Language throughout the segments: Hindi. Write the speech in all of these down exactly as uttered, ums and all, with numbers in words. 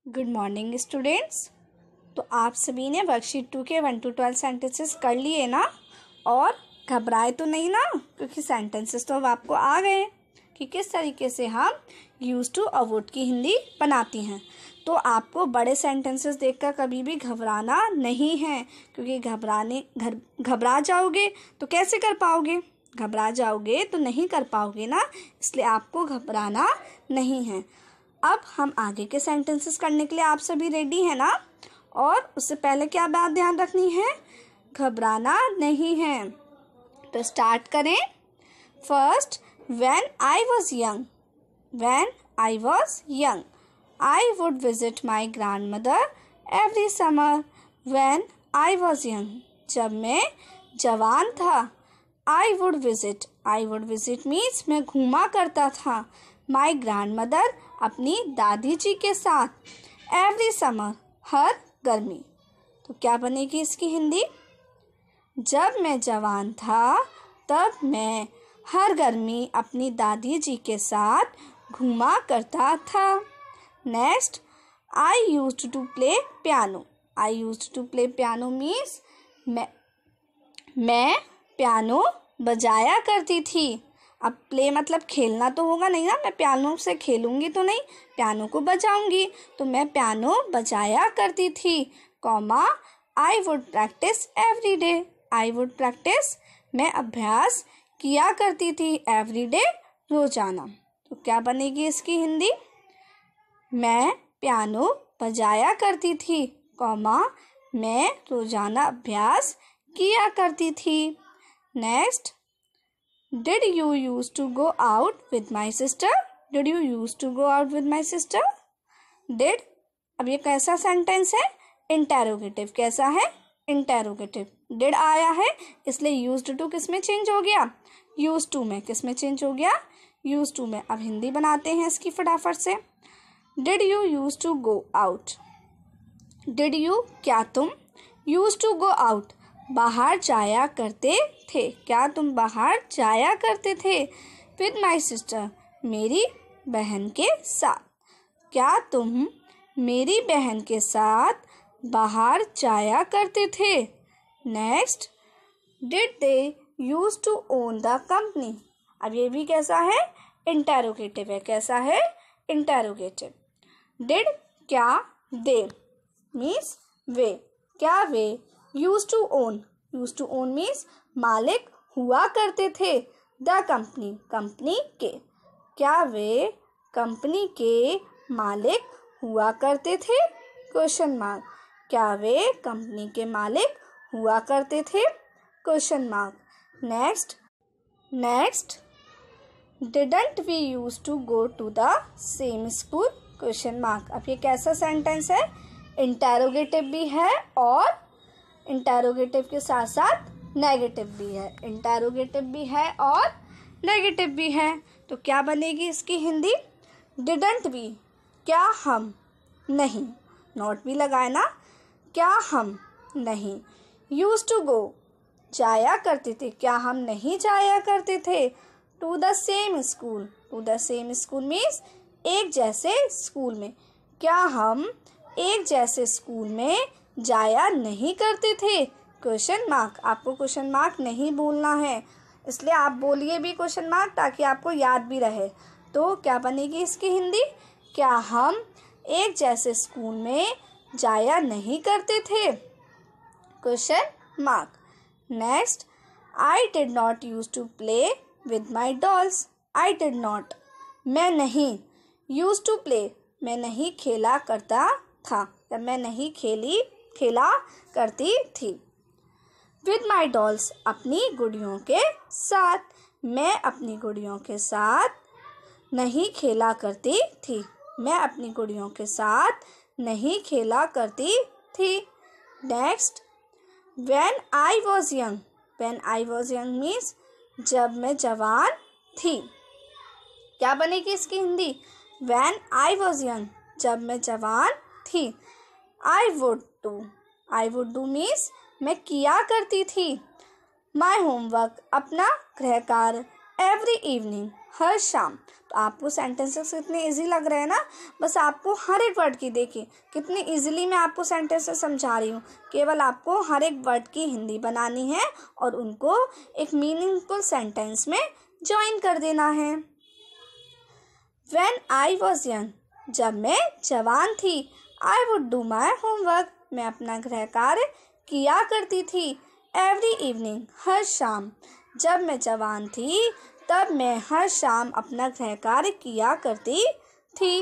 Good morning students. तो आप सभी ने वर्कशीट टू के वन टू ट्वेल्व सेंटेंसेस कर लिए ना, और घबराए तो नहीं ना, क्योंकि सेंटेंसेस तो अब आपको आ गए कि किस तरीके से हम यूज टू अवॉइड की हिंदी बनाती हैं। तो आपको बड़े सेंटेंसेस देखकर कभी भी घबराना नहीं है, क्योंकि घबराने घर घबरा जाओगे तो कैसे कर पाओगे, घबरा जाओगे तो नहीं कर पाओगे ना, इसलिए आपको घबराना नहीं है। अब हम आगे के सेंटेंसेस करने के लिए आप सभी रेडी हैं ना, और उससे पहले क्या बात ध्यान रखनी है, घबराना नहीं है। तो स्टार्ट करें। First, when I was young, when I was young I would visit my grandmother every summer. When I was young, जब मैं जवान था, I would visit, I would visit means मैं घूमा करता था, माई ग्रैंड मदर अपनी दादी जी के साथ, एवरी समर हर गर्मी। तो क्या बनेगी इसकी हिंदी, जब मैं जवान था तब मैं हर गर्मी अपनी दादी जी के साथ घूमा करता था। Next, I used to play piano, I used to play piano means मैं मैं पियानो बजाया करती थी। अब प्ले मतलब खेलना तो होगा नहीं ना, मैं पियानो से खेलूंगी तो नहीं, पियानो को बजाऊंगी, तो मैं पियानो बजाया करती थी, comma I would practise every day, I would practise मैं अभ्यास किया करती थी, एवरी डे रोजाना। तो क्या बनेगी इसकी हिंदी, मैं पियानो बजाया करती थी, कॉमा मैं रोजाना अभ्यास किया करती थी। Next, Did you used to go out with my sister? Did you used to go out with my sister? Did, अब ये कैसा सेंटेंस है, इंटेरोगेटिव। कैसा है, इंटेरोगेटिव। Did आया है इसलिए used to किस में चेंज हो गया, used to में। किस में चेंज हो गया, used to में। अब हिंदी बनाते हैं इसकी फटाफट से। Did you used to go out? Did you क्या तुम, used to go out बाहर जाया करते थे, क्या तुम बाहर जाया करते थे, विद माई सिस्टर मेरी बहन के साथ, क्या तुम मेरी बहन के साथ बाहर जाया करते थे। Next, did they use to own the company, अब ये भी कैसा है, इंटेरोगेटिव है। कैसा है, इंटेरोगेटिव। डिड क्या दे मीन्स वे, क्या वे use to own, use to own means मालिक हुआ करते थे, द कंपनी कंपनी के, क्या वे कंपनी के मालिक हुआ करते थे, क्वेश्चन मार्क, क्या वे कंपनी के मालिक हुआ करते थे, question mark. Next next didn't we use to go to the same school, question mark. अब ये कैसा सेंटेंस है, इंटेरोगेटिव भी है और इंटेरोगेटिव के साथ साथ नेगेटिव भी है, इंटेरोगेटिव भी है और नेगेटिव भी है। तो क्या बनेगी इसकी हिंदी, डिडंट भी क्या हम नहीं, नॉट भी लगाए ना, क्या हम नहीं, यूज टू गो जाया करते थे, क्या हम नहीं जाया करते थे, to the same school, to the same school means एक जैसे स्कूल में, क्या हम एक जैसे स्कूल में जाया नहीं करते थे, क्वेश्चन मार्क। आपको क्वेश्चन मार्क नहीं बोलना है, इसलिए आप बोलिए भी क्वेश्चन मार्क ताकि आपको याद भी रहे। तो क्या बनेगी इसकी हिंदी, क्या हम एक जैसे स्कूल में जाया नहीं करते थे, question mark. Next, I did not use to play with my dolls, I did not मैं नहीं, यूज टू प्ले मैं नहीं खेला करता था, या मैं नहीं खेली खेला करती थी, विद माई डॉल्स अपनी गुड़ियों के साथ, मैं अपनी गुड़ियों के साथ नहीं खेला करती थी, मैं अपनी गुड़ियों के साथ नहीं खेला करती थी। Next, when I was young, when I was young means जब मैं जवान थी, क्या बनेगी इसकी Hindi, when I was young जब मैं जवान थी, I would do, I would do means मैं किया करती थी, माई होमवर्क अपना गृह कार्य, एवरी इवनिंग, हर शाम। तो आपको सेंटेंसेस कितने इजी लग रहे हैं ना। बस आपको हर एक वर्ड की, देखिए कितनी इजीली मैं आपको सेंटेंसेस समझा रही हूँ। केवल आपको हर एक वर्ड की हिंदी बनानी है और उनको एक मीनिंगफुल सेंटेंस में ज्वाइन कर देना है। When I was young, जब मैं जवान थी, I would do my homework, मैं अपना गृह कार्य किया करती थी। Every evening, हर शाम। जब मैं जवान थी तब मैं हर शाम अपना गृह कार्य किया करती थी।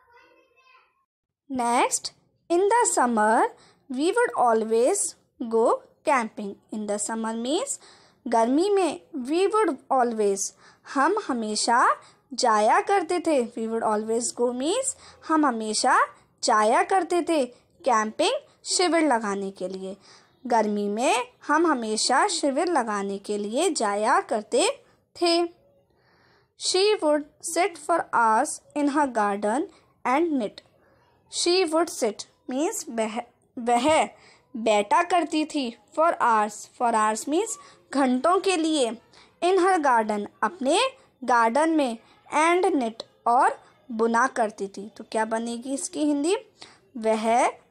Next, in the summer, we would always go camping. In the summer means गर्मी में we would always, हम हमेशा जाया करते थे। We would always go means हम हमेशा जाया करते थे कैंपिंग, शिविर लगाने के लिए। गर्मी में हम हमेशा शिविर लगाने के लिए जाया करते थे। She would sit for hours in her garden and knit. She would sit means वह वह बैठा करती थी। For hours, for hours means घंटों के लिए। In her garden, अपने गार्डन में। And knit, और बुना करती थी। तो क्या बनेगी इसकी हिंदी? वह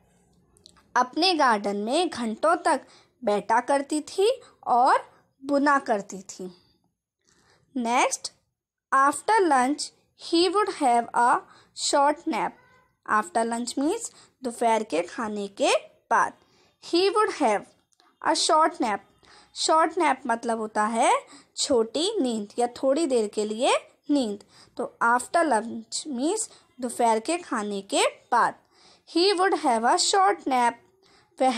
अपने गार्डन में घंटों तक बैठा करती थी और बुना करती थी। Next, after lunch he would have a short nap. After lunch means दोपहर के खाने के बाद। He would have a short nap. Short nap मतलब होता है छोटी नींद या थोड़ी देर के लिए नींद। तो आफ्टर लंच मीन्स दोपहर के खाने के बाद। He would have a short nap, वह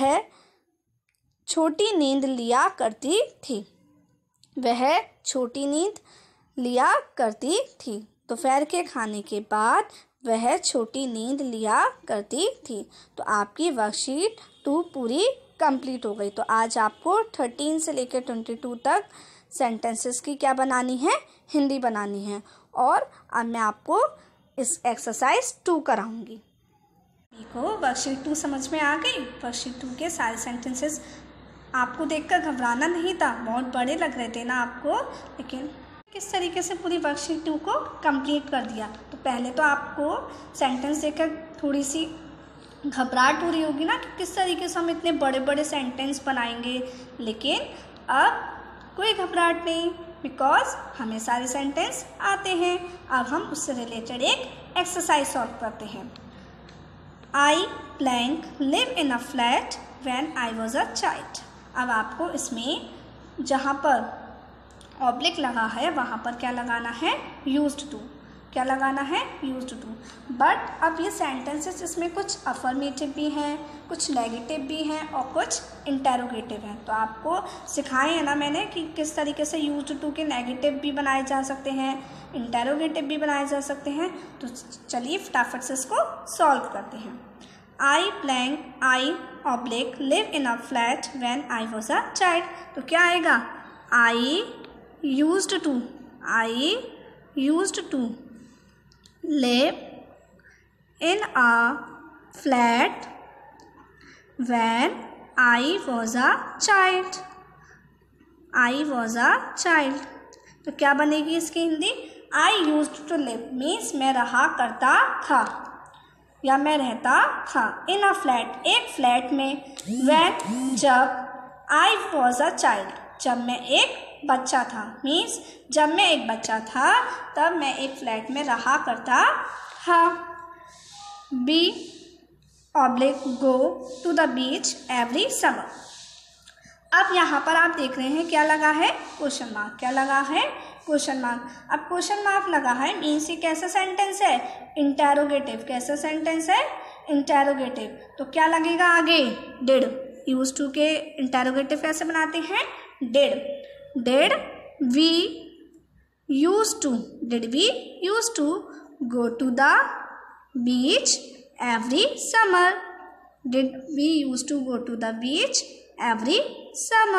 छोटी नींद लिया करती थी। वह छोटी नींद लिया करती थी। दोपहर के खाने के बाद वह छोटी नींद लिया करती थी। तो आपकी वर्कशीट टू पूरी कंप्लीट हो गई। तो आज आपको थर्टीन से लेकर ट्वेंटी टू तक सेंटेंसेस की क्या बनानी है? हिंदी बनानी है। और अब मैं आपको इस एक्सरसाइज टू कराऊंगी। देखो वर्कशीट टू समझ में आ गई। वर्कशीट टू के सारे सेंटेंसेस आपको देखकर घबराना नहीं था, बहुत बड़े लग रहे थे ना आपको, लेकिन किस तरीके से पूरी वर्कशीट टू को कंप्लीट कर दिया। तो पहले तो आपको सेंटेंस देखकर थोड़ी सी घबराहट हो रही होगी ना कि किस तरीके से हम इतने बड़े बड़े सेंटेंस बनाएंगे, लेकिन अब कोई घबराहट नहीं, बिकॉज हमें सारे सेंटेंस आते हैं। अब हम उससे रिलेटेड एक एक्सरसाइज सॉल्व करते हैं। I blank live in a flat when I was a child. अब आपको इसमें जहाँ पर ऑब्लिक लगा है वहाँ पर क्या लगाना है? Used to. क्या लगाना है? Used to. बट अब ये सेंटेंसेस इसमें कुछ अफर्मेटिव भी हैं, कुछ नेगेटिव भी हैं और कुछ इंटेरोगेटिव हैं। तो आपको सिखाए हैं ना मैंने कि किस तरीके से यूज्ड टू के नेगेटिव भी बनाए जा सकते हैं, इंटेरोगेटिव भी बनाए जा सकते हैं। तो चलिए फटाफट से इसको सॉल्व करते हैं। I blank I oblique live in a flat when I was a child. तो क्या आएगा? I used to, I used to live in a flat when I was a child. I was a child. तो क्या बनेगी इसकी Hindi? I used to live means मैं रहा करता था या मैं रहता था। in a flat, एक फ्लैट में। when, जब। I was a child, जब मैं एक बच्चा था। मीन्स जब मैं एक बच्चा था तब मैं एक फ्लैट में रहा करता था। B oblique go to the beach every summer. अब यहाँ पर आप देख रहे हैं क्या लगा है? Question mark. क्या लगा है? Question mark. अब क्वेश्चन मार्क लगा है मीन्स ये कैसा सेंटेंस है? इंटेरोगेटिव। कैसा सेंटेंस है? इंटेरोगेटिव। तो क्या लगेगा आगे? डिड। यूज टू के इंटेरोगेटिव कैसे बनाते हैं? Did. Did we used to, did we used to go to the beach every summer? Did we used to go to the beach every summer?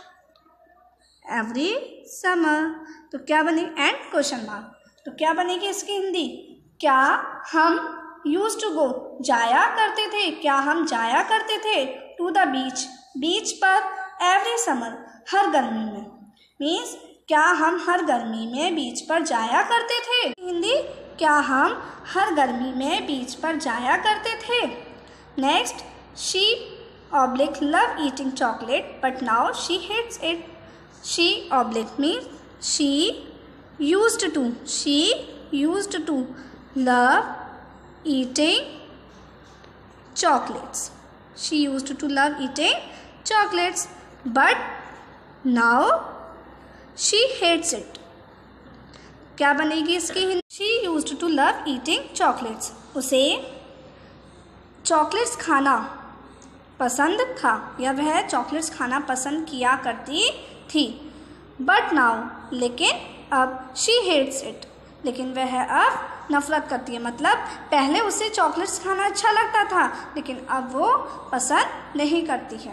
Every summer. तो क्या बने? And question mark. तो क्या बनेगी इसकी हिंदी? क्या हम used to go जाया करते थे? क्या हम जाया करते थे to the beach, बीच पर every summer, हर गर्मी में। मीन्स क्या हम हर गर्मी में बीच पर जाया करते थे। हिंदी, क्या हम हर गर्मी में बीच पर जाया करते थे। Next, she oblique love eating chocolate but now she hates it. She oblique means she used to she used to love eating chocolates. She used to love eating chocolates, but now she hates it. क्या बनेगी इसकी Hindi? She used to love eating chocolates. उसे चॉकलेट्स खाना पसंद था या वह चॉकलेट्स खाना पसंद किया करती थी। बट नाउ, लेकिन अब she hates it, लेकिन वह अब नफ़रत करती है। मतलब पहले उसे चॉकलेट्स खाना अच्छा लगता था, लेकिन अब वो पसंद नहीं करती है।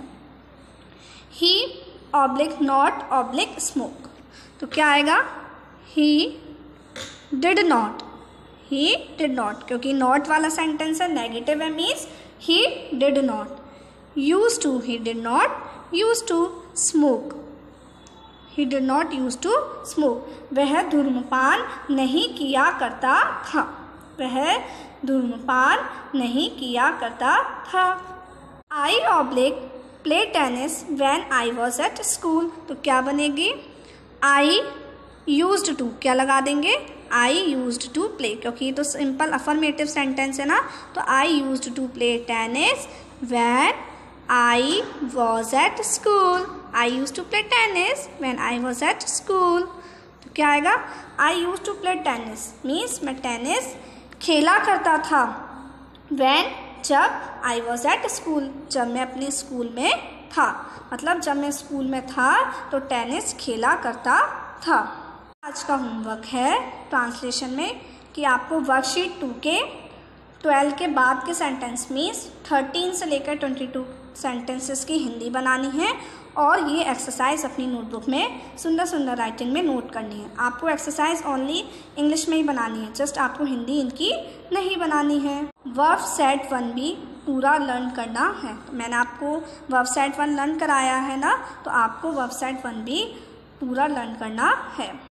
He oblique not oblique smoke, तो क्या आएगा? He did not he did not, क्योंकि नॉट वाला सेंटेंस है, नेगेटिव है, means he did not. Use to, he did not use to smoke he did not use to smoke, वह धूम्रपान नहीं किया करता था वह धूम्रपान नहीं किया करता था। I oblique play tennis when I was at school, तो क्या बनेगी? आई यूज्ड टू, क्या लगा देंगे? आई यूज्ड टू प्ले, क्योंकि ये तो सिंपल अफर्मेटिव सेंटेंस है ना, तो I used to play tennis when I was at school. I used to play tennis when I was at school. तो क्या आएगा? I used to play tennis means मैं टेनिस खेला करता था। when, जब I was at school, जब मैं अपने स्कूल में था। मतलब जब मैं स्कूल में था तो टेनिस खेला करता था। आज का होमवर्क है ट्रांसलेशन में कि आपको वर्कशीट टू के ट्वेल्व के बाद के सेंटेंस मीन्स थर्टीन से लेकर ट्वेंटी टू सेंटेंसेस की हिंदी बनानी है और ये एक्सरसाइज अपनी नोटबुक में सुंदर सुंदर राइटिंग में नोट करनी है। आपको एक्सरसाइज ओनली इंग्लिश में ही बनानी है, जस्ट आपको हिंदी इनकी नहीं बनानी है। वर्ब सेट वन भी पूरा लर्न करना है। तो मैंने आपको वर्ब सेट वन लर्न कराया है ना, तो आपको वर्ब सेट वन भी पूरा लर्न करना है।